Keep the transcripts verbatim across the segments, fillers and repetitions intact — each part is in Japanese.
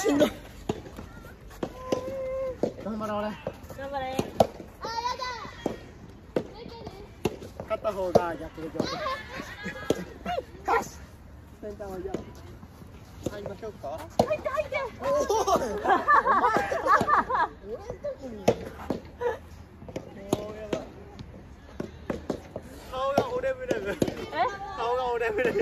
しんどい。頑張れ俺。 頑張れ。 勝った方が逆で上手。よし。センターまで。入りましょうか。 入って入って。 おお。お前。俺のとこに。顔がオレブレブ。え？顔がオレブレブ。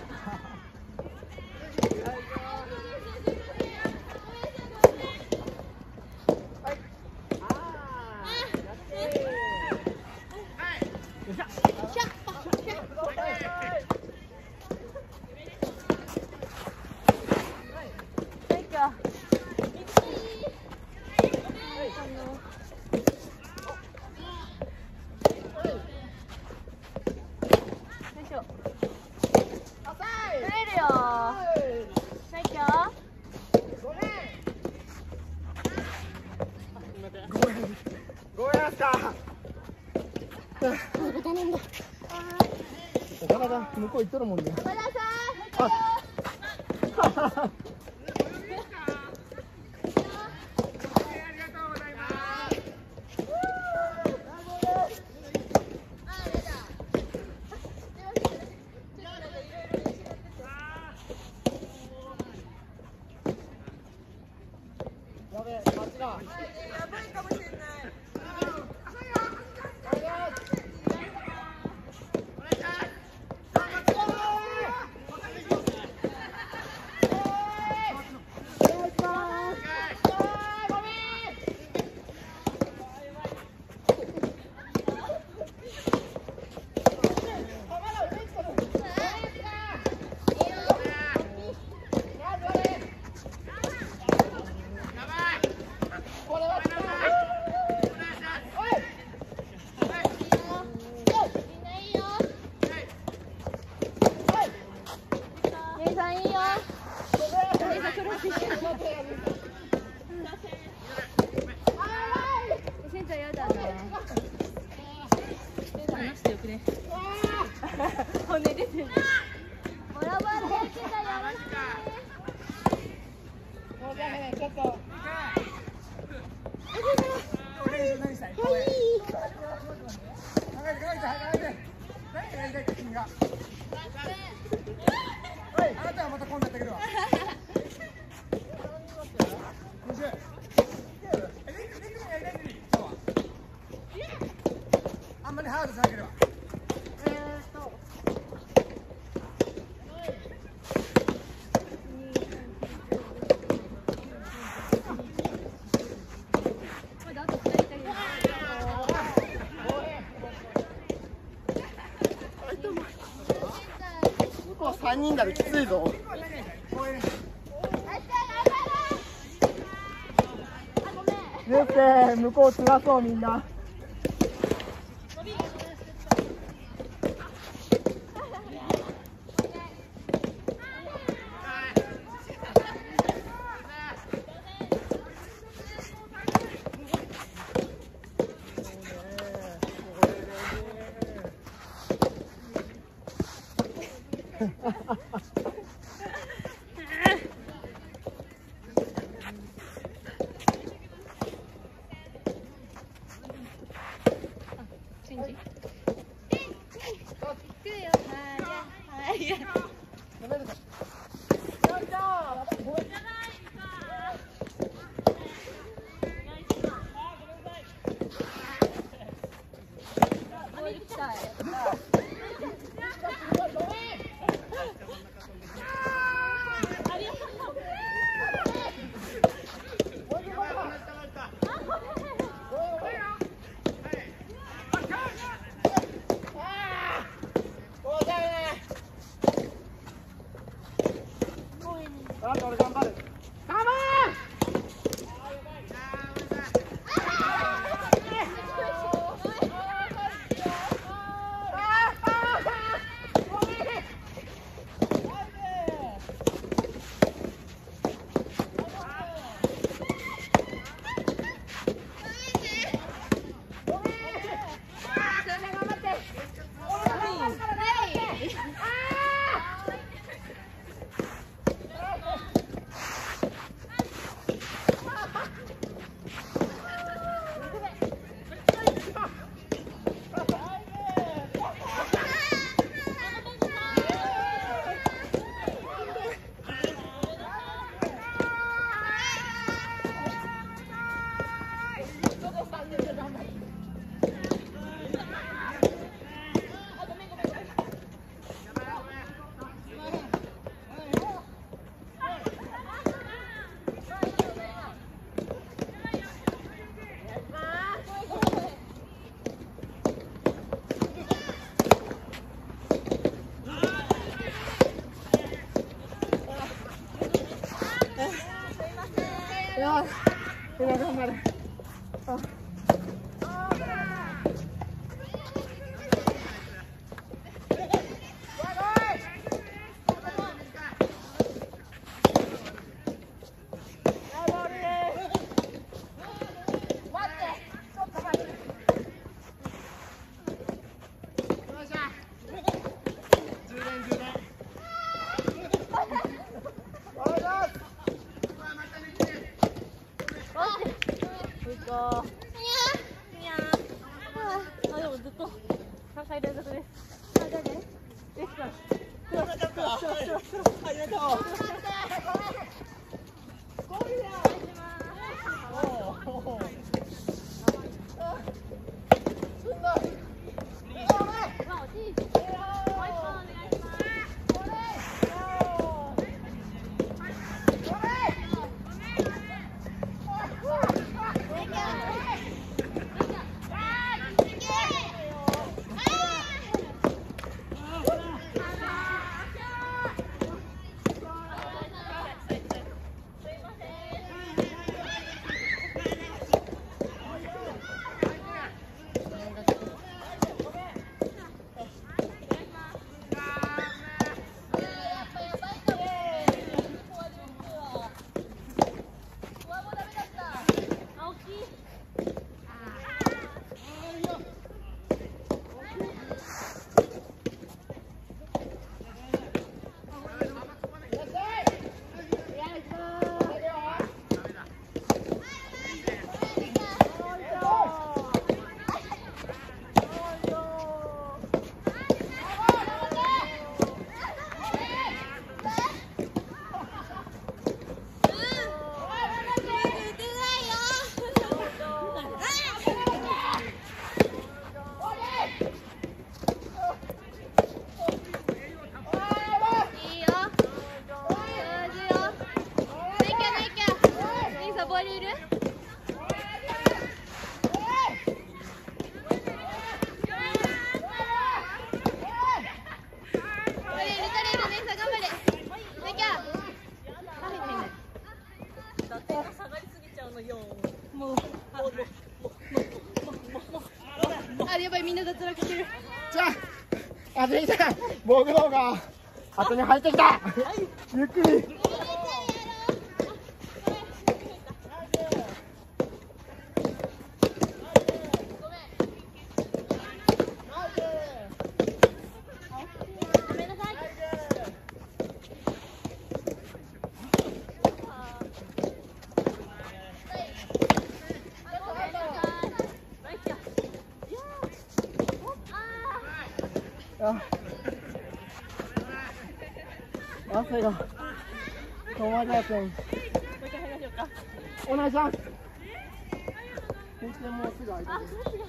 岡田が向こう行っとるもんね。あやべえ、間違う。やばいかもしれない。 骨出てる。ボラボラでやってたよ。 もうじゃあね、ちょっと。あなたはまた今度やってくるわ。あんまりハードしなければ。三人だときついぞ。ルーペ向こうつらそうみんな。あと俺頑張る。カモン。 よし。みんな頑張れ。あ。 あ、でもずっとさんかい連続です。あ、誰？レスさん。 ありがとう。 あ、やばい、みんな脱落してる。 じゃあ、あ、でいた。防具動画後に入ってきた。ゆっくり。あ、汗が止まりません。 もう一回入りましょうか。 お願いします。閉店もうすぐ開いてる。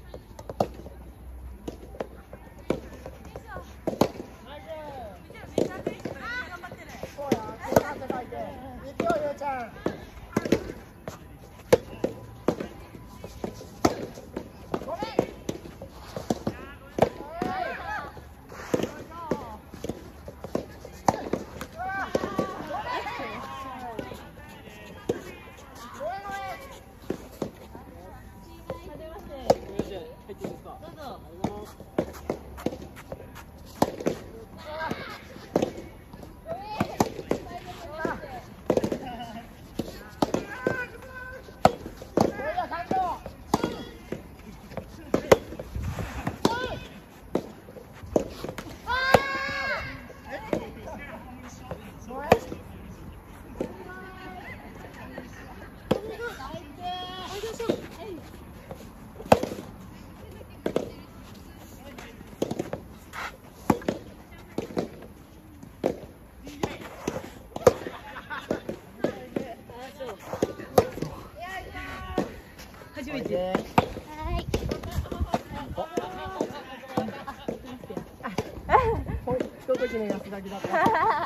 そうや、こうやって書いて。行くよ、ゆうちゃん。 初めて。はい。 一時の安田だった。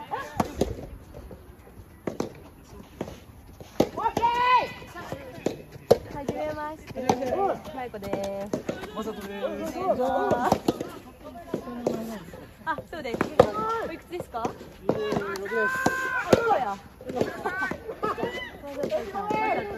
はじめまして。まいこです。 まさとです。 あ、そうです。おいくつですか？ ろくです。 そうや。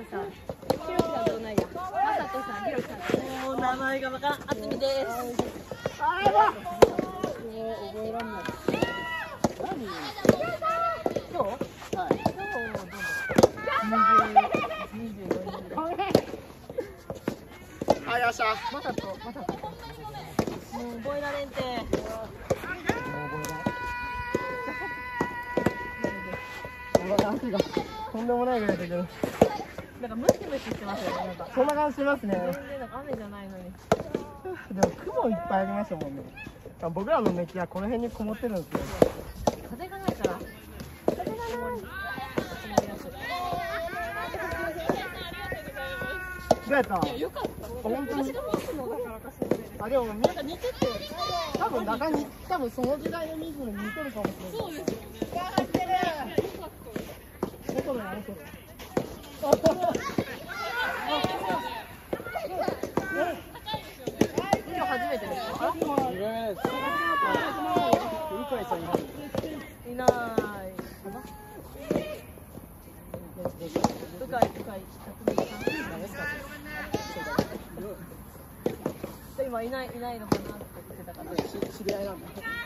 もう名前がわからん。あつみです。 あやばっ。覚えらんない。何？今日？はい。今日どうも。二十、二十四人ぐらい。はい、よっしゃ。まさと、まさと。もう覚えられんて。 足がとんでもないぐらい出てる。 なんかムシムシしてますよね。なんかそんな感じしますね。 全然なんか雨じゃないのに。 でも雲いっぱいありましたもんね。僕らの熱気はこの辺にこもってるんですよ。 風がないから。風がない。 どうやった？ いや、よかった。 本当に。あ、でもなんか似てて、多分中に多分その時代のリズムに似てるかもしれない。そうです。外でやると。 今初めてですか？いない。深い深い。今いないいないのかなって言ってたから。 知り合いなんだ。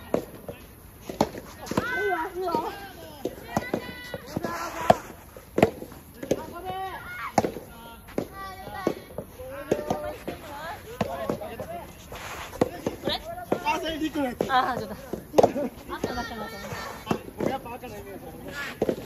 ああ、ちょっと。赤だからと思って。 僕やっぱ赤のイメージあるね。